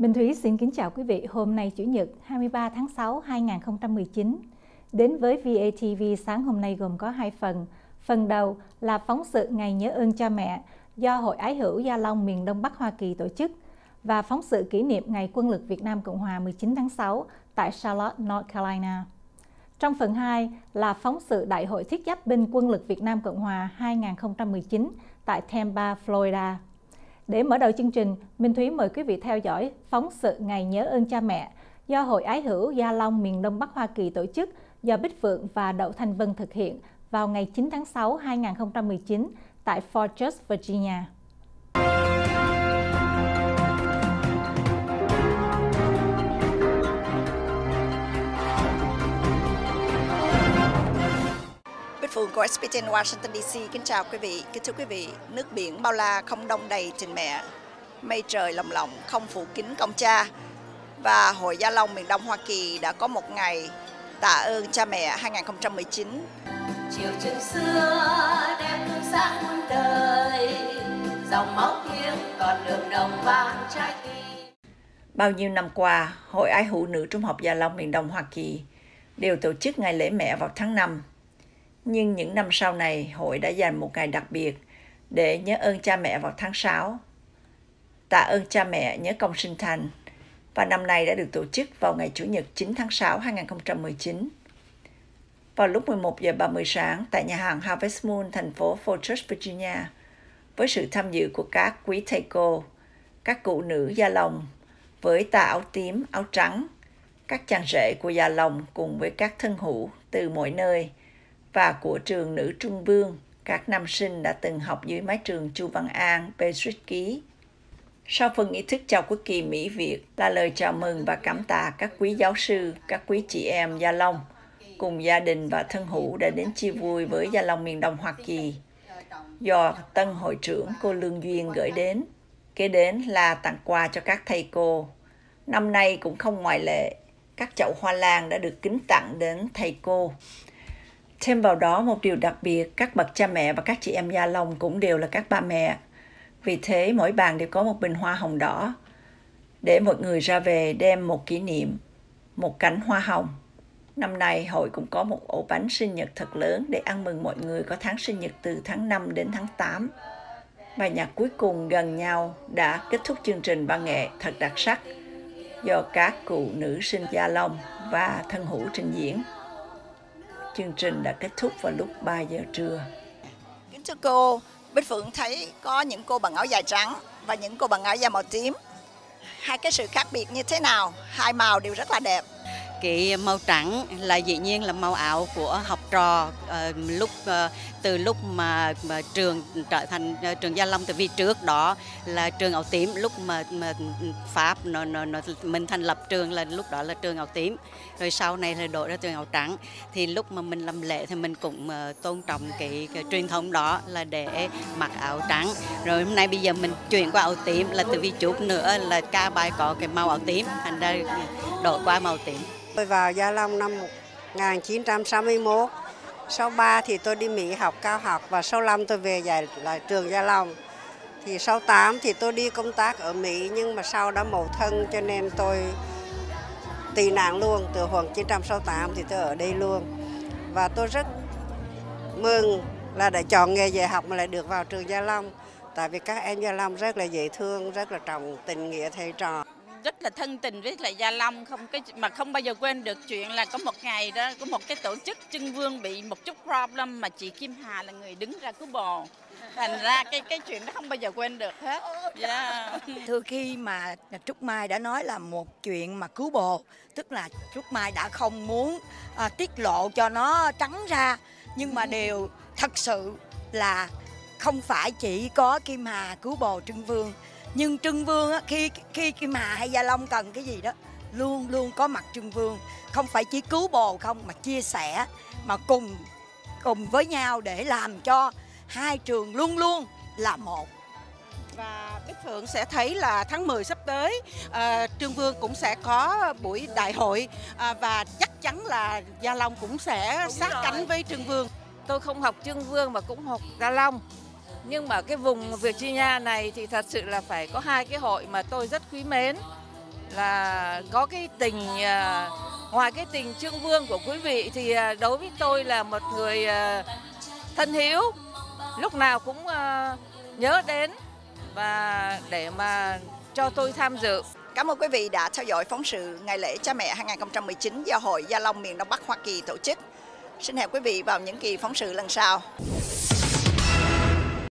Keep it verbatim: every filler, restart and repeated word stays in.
Minh Thúy xin kính chào quý vị. Hôm nay Chủ nhật hai mươi ba tháng sáu năm hai nghìn không trăm mười chín. Đến với vê a tê vê sáng hôm nay gồm có hai phần. Phần đầu là phóng sự Ngày nhớ ơn cha mẹ do Hội Ái hữu Gia Long miền Đông Bắc Hoa Kỳ tổ chức và phóng sự kỷ niệm Ngày Quân lực Việt Nam Cộng hòa mười chín tháng sáu tại Charlotte, North Carolina. Trong phần hai là phóng sự Đại hội Thiết giáp binh Quân lực Việt Nam Cộng hòa hai nghìn không trăm mười chín tại Tampa, Florida. Để mở đầu chương trình, Minh Thúy mời quý vị theo dõi phóng sự Ngày nhớ ơn cha mẹ do Hội Ái hữu Gia Long miền Đông Bắc Hoa Kỳ tổ chức do Bích Phượng và Đậu Thanh Vân thực hiện vào ngày chín tháng sáu năm hai nghìn không trăm mười chín tại Fort Dodge, Virginia. Bích Phượng của ét bê tê Washington đê xê kính chào quý vị. Kính thưa quý vị, nước biển bao la không đông đầy tình mẹ, mây trời lồng lộng không phủ kín công cha. Và Hội Gia Long miền Đông Hoa Kỳ đã có một ngày tạ ơn cha mẹ hai nghìn không trăm mười chín. Chiều trường xưa đem hương sáng muôn đời, dòng máu thiêng còn đường đồng vang trái tim. Bao nhiêu năm qua, Hội Ái hữu Nữ Trung học Gia Long miền Đông Hoa Kỳ đều tổ chức ngày lễ mẹ vào tháng năm. Nhưng những năm sau này, hội đã dành một ngày đặc biệt để nhớ ơn cha mẹ vào tháng sáu. Tạ ơn cha mẹ nhớ công sinh thành, và năm nay đã được tổ chức vào ngày Chủ nhật chín tháng sáu năm hai nghìn không trăm mười chín. Vào lúc mười một giờ ba mươi sáng tại nhà hàng Harvest Moon, thành phố Fort Dodge, Virginia, với sự tham dự của các quý thầy cô, các cụ nữ Gia Long với tà áo tím, áo trắng, các chàng rể của Gia Long cùng với các thân hữu từ mọi nơi và của trường nữ Trung Vương, các nam sinh đã từng học dưới mái trường Chu Văn An, Patrick Ký. Sau phần nghi thức chào quốc kỳ Mỹ Việt là lời chào mừng và cảm tạ các quý giáo sư, các quý chị em Gia Long cùng gia đình và thân hữu đã đến chia vui với Gia Long miền Đông Hoa Kỳ do tân hội trưởng cô Lương Duyên gửi đến. Kế đến là tặng quà cho các thầy cô. Năm nay cũng không ngoại lệ, các chậu hoa lan đã được kính tặng đến thầy cô. Thêm vào đó một điều đặc biệt, các bậc cha mẹ và các chị em Gia Long cũng đều là các ba mẹ. Vì thế mỗi bàn đều có một bình hoa hồng đỏ để mọi người ra về đem một kỷ niệm, một cánh hoa hồng. Năm nay hội cũng có một ổ bánh sinh nhật thật lớn để ăn mừng mọi người có tháng sinh nhật từ tháng năm đến tháng tám. Và nhạc cuối cùng gần nhau đã kết thúc chương trình văn nghệ thật đặc sắc do các cụ nữ sinh Gia Long và thân hữu trình diễn. Chương trình đã kết thúc vào lúc ba giờ trưa. Kính thưa cô, Bích Phượng thấy có những cô bằng áo dài trắng và những cô bằng áo dài màu tím. Hai cái sự khác biệt như thế nào? Hai màu đều rất là đẹp. Cái màu trắng là dĩ nhiên là màu áo của học trò uh, lúc uh, từ lúc mà, mà trường trở thành uh, trường Gia Long, từ vì trước đó là trường áo tím, lúc mà, mà Pháp nó, nó, nó, mình thành lập trường là lúc đó là trường áo tím, rồi sau này là đổi ra trường áo trắng. Thì lúc mà mình làm lễ thì mình cũng uh, tôn trọng cái, cái truyền thống đó là để mặc áo trắng. Rồi hôm nay bây giờ mình chuyển qua áo tím là từ vì chút nữa là ca bài có cái màu áo tím, thành ra đổi qua màu tím. Tôi vào Gia Long năm một nghìn chín trăm sáu mươi mốt, sau ba thì tôi đi Mỹ học cao học và sau năm tôi về dạy lại trường Gia Long. Thì sau tám thì tôi đi công tác ở Mỹ nhưng mà sau đó mẫu thân cho nên tôi tị nạn luôn, từ hồi chín trăm sáu mươi tám thì tôi ở đây luôn. Và tôi rất mừng là đã chọn nghề dạy học mà lại được vào trường Gia Long. Tại vì các em Gia Long rất là dễ thương, rất là trọng tình nghĩa thầy trò. Rất là thân tình với lại Gia Long, không cái mà không bao giờ quên được chuyện là có một ngày đó có một cái tổ chức Trưng Vương bị một chút problem mà chị Kim Hà là người đứng ra cứu bồ, thành ra cái cái chuyện đó không bao giờ quên được hết. Yeah. Từ khi mà Trúc Mai đã nói là một chuyện mà cứu bồ, tức là Trúc Mai đã không muốn à, tiết lộ cho nó trắng ra, nhưng mà đều thật sự là không phải chỉ có Kim Hà cứu bồ Trưng Vương. Nhưng Trưng Vương á, khi khi Kim Hà hay Gia Long cần cái gì đó luôn luôn có mặt Trưng Vương, không phải chỉ cứu bồ không mà chia sẻ, mà cùng cùng với nhau để làm cho hai trường luôn luôn là một. Và Bích Phượng sẽ thấy là tháng mười sắp tới uh, Trưng Vương cũng sẽ có buổi đại hội uh, và chắc chắn là Gia Long cũng sẽ Đúng sát rồi. cánh với Trưng Vương. Tôi không học Trưng Vương mà cũng học Gia Long. Nhưng mà cái vùng Virginia này thì thật sự là phải có hai cái hội mà tôi rất quý mến. là có cái tình, ngoài cái tình trương vương của quý vị thì đối với tôi là một người thân hiếu, lúc nào cũng nhớ đến và để mà cho tôi tham dự. Cảm ơn quý vị đã theo dõi phóng sự Ngày lễ Cha mẹ hai không một chín do Hội Gia Long miền Đông Bắc Hoa Kỳ tổ chức. Xin hẹn quý vị vào những kỳ phóng sự lần sau.